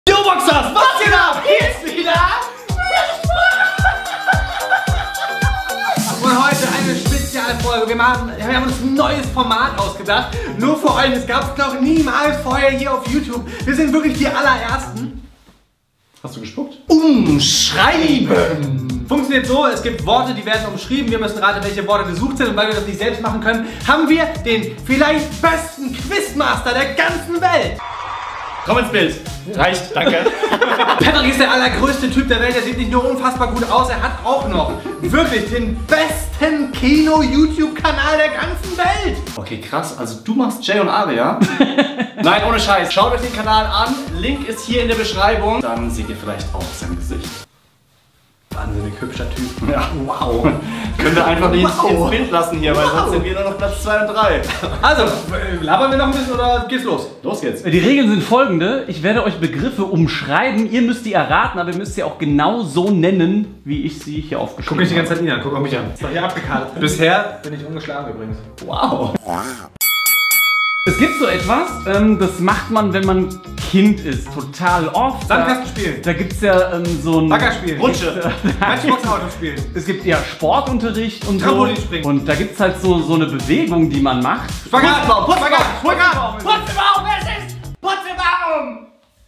Yo Boxers, was geht ab? Hier ist wieder und heute eine Spezialfolge. Wir haben uns ein neues Format ausgedacht. Nur für euch, es gab es noch niemals vorher hier auf YouTube. Wir sind wirklich die allerersten. Hast du gespuckt? Umschreiben! Funktioniert so, es gibt Worte, die werden umschrieben. Wir müssen raten, welche Worte gesucht sind. Und weil wir das nicht selbst machen können, haben wir den vielleicht besten Quizmaster der ganzen Welt. Komm ins Bild. Reicht, danke. Patrick ist der allergrößte Typ der Welt. Er sieht nicht nur unfassbar gut aus, er hat auch noch wirklich den besten Kino-YouTube-Kanal der ganzen Welt. Okay, krass. Also du machst Jay und Aria? Nein, ohne Scheiß. Schaut euch den Kanal an. Link ist hier in der Beschreibung. Dann seht ihr vielleicht auch sein Gesicht. Wahnsinnig hübscher Typ. Ja, wow. Können wir einfach nicht ins Bild lassen hier, weil sonst sind wir nur noch Platz 2 und 3. Also, labern wir noch ein bisschen oder geht's los? Los geht's. Die Regeln sind folgende. Ich werde euch Begriffe umschreiben. Ihr müsst die erraten, aber ihr müsst sie auch genau so nennen, wie ich sie hier aufgeschrieben habe. Guck mich die ganze Zeit nie an, guck auch mich an. Ist doch hier abgekartet. Bisher bin ich ungeschlagen übrigens. Wow. Es gibt so etwas, das macht man, wenn man Kind ist, total oft. Sandkasten spielen. Da gibt es ja so ein... Bagger spielen. Rutsche. Matchbox-Auto spielen. Es gibt ja Sportunterricht und so. Trampolinspringen. Und da gibt es halt so eine Bewegung, die man macht. Spagat! Spagat! Putzebaum, es ist Putzebaum!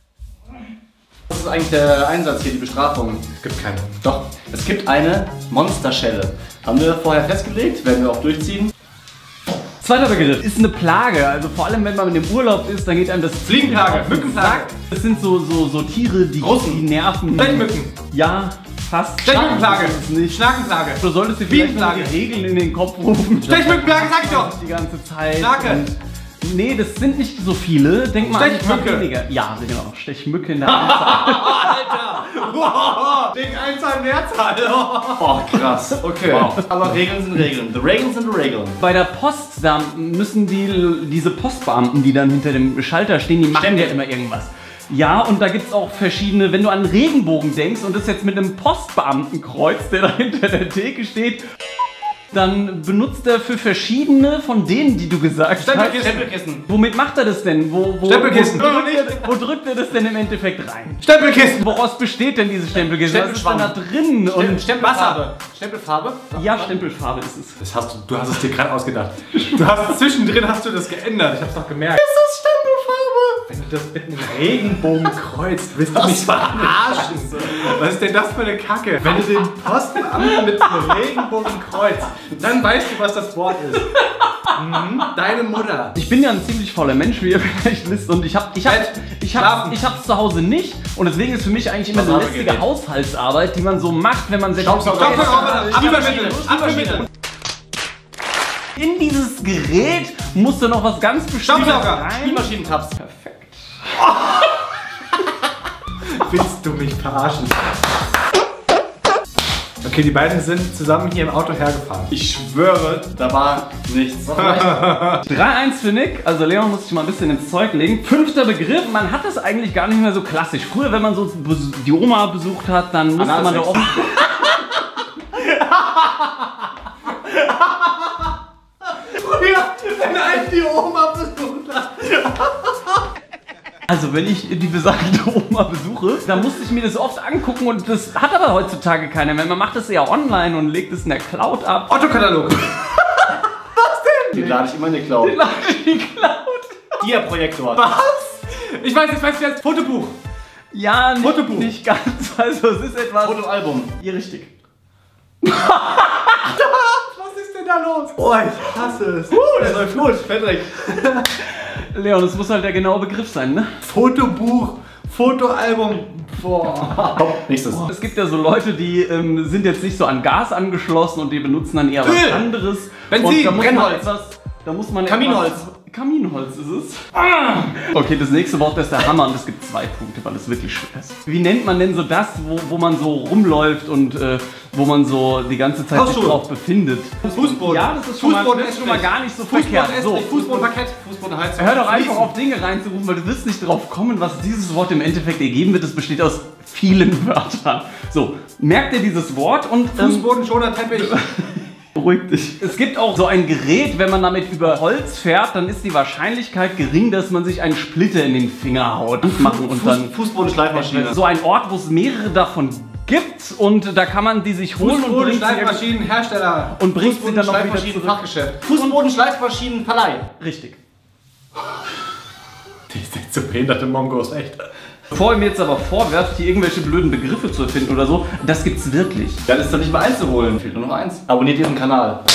Was ist eigentlich der Einsatz hier, die Bestrafung? Es gibt keine. Doch, es gibt eine Monsterschelle. Haben wir vorher festgelegt, werden wir auch durchziehen. Zweiter Begriff ist eine Plage. Also vor allem, wenn man im Urlaub ist, dann geht einem das... Fliegenplage, Mückenplage. Das sind so Tiere, die nerven. Stechmücken. Ja, fast. Stechmückenplage. Das ist es nicht. Schnakenplage. Du solltest dir vielleicht mal die Bienenplage. Regeln in den Kopf rufen. Stechmückenplage, sag ich doch. Die ganze Zeit. Schnake. Und nee, das sind nicht so viele. Denk mal an ein paar Stechmücke. weniger. Ja, genau. Stechmücke in der Anzahl. Alter! Wow. Wegen Einzahl, Mehrzahl. Oh, krass. Okay. Wow. Aber Regeln sind Regeln. The Regeln sind the Regeln. Bei der Post, da müssen diese Postbeamten, die dann hinter dem Schalter stehen, die machen ja immer irgendwas. Ja, und da gibt es auch verschiedene, wenn du an einen Regenbogen denkst und das jetzt mit einem Postbeamtenkreuz, der da hinter der Theke steht, dann benutzt er für verschiedene von denen, die du gesagt hast. Stempelkissen. Womit macht er das denn? Stempelkissen. Wo drückt er das denn im Endeffekt rein? Stempelkissen. Woraus besteht denn dieses Stempelkissen? Was ist denn da drin? Und Stempelfarbe. Stempelfarbe? ja, Stempelfarbe ist es. Du hast es dir gerade ausgedacht. Du hast zwischendrin hast du das geändert. Ich hab's doch gemerkt. Ist das Stempelfarbe? Wenn du das mit einem Regenbogen kreuzt, willst du mich verarschen? Was ist denn das für eine Kacke? Wenn du den Postbeamten mit einem Regenbogen kreuzt, dann weißt du, was das Wort ist. Deine Mutter. Ich bin ja ein ziemlich voller Mensch, wie ihr vielleicht wisst, und ich hab's zu Hause nicht, und deswegen ist für mich eigentlich immer eine lästige Haushaltsarbeit, die man so macht, wenn man selbst Abwaschmittel. in dieses Gerät muss da noch was ganz Bestimmtes Staubsauger. rein. Spülmaschinentabs. Perfekt. Willst du mich verarschen? Okay, die beiden sind zusammen hier im Auto hergefahren. Ich schwöre, da war nichts. 3-1 für Nick, also Leon muss sich mal ein bisschen ins Zeug legen. 5. Begriff, man hat das eigentlich gar nicht mehr so klassisch. Früher, wenn man so die Oma besucht hat, dann musste man da auch... Früher, wenn einen die Oma besucht hat. Also wenn ich die besagte Oma besuche, dann musste ich mir das oft angucken, und das hat aber heutzutage keiner mehr. Man macht das eher online und legt es in der Cloud ab. Otto-Katalog. Den lade ich immer in die Cloud. Die Cloud. Dia-Projektor. Was? Ich weiß jetzt. Fotobuch. Ja, Fotobuch. nicht ganz. Also es ist etwas... Fotoalbum. Ja, richtig. Was ist denn da los? Oh, ich hasse es. Das läuft gut. Patrick. Leon, das muss halt der genaue Begriff sein, ne? Fotobuch, Fotoalbum. Boah. Komm, nächstes. Es gibt ja so Leute, die sind jetzt nicht so an Gas angeschlossen und die benutzen dann eher was Öl. anderes. Benzin, und Brennholz. Da muss man Kaminholz. Kaminholz ist es. Okay, das nächste Wort ist der Hammer, und es gibt 2 Punkte, weil es wirklich schwer ist. Wie nennt man denn so das, wo man so rumläuft und wo man so die ganze Zeit sich Hausschuhe. drauf befindet? Fußboden. Ja, das ist schon mal Fußboden gar nicht so Fußboden verkehrt. So. Fußbodenparkett, Fußbodenheizung. Hör doch einfach auf, Dinge reinzurufen, weil du wirst nicht drauf kommen, was dieses Wort im Endeffekt ergeben wird. Es besteht aus vielen Wörtern. So, merkt ihr dieses Wort und... Fußbodenschoner Teppich. Beruhig dich. Es gibt auch so ein Gerät, wenn man damit über Holz fährt, dann ist die Wahrscheinlichkeit gering, dass man sich einen Splitter in den Finger haut. Machen und dann Fußbodenschleifmaschine. so ein Ort, wo es mehrere davon gibt und da kann man die sich holen und bringt Fußbodenschleifmaschinenhersteller. sie dann noch wieder zurück. Fachgeschäft. Fußbodenschleifmaschinenverleih. Richtig. Die sind so behinderte Mongos, echt. Bevor ihr mir jetzt aber vorwerft, hier irgendwelche blöden Begriffe zu erfinden oder so, das gibt's wirklich. Dann ist doch nicht mehr eins zu holen. Fehlt nur noch eins. Abonniert diesen Kanal.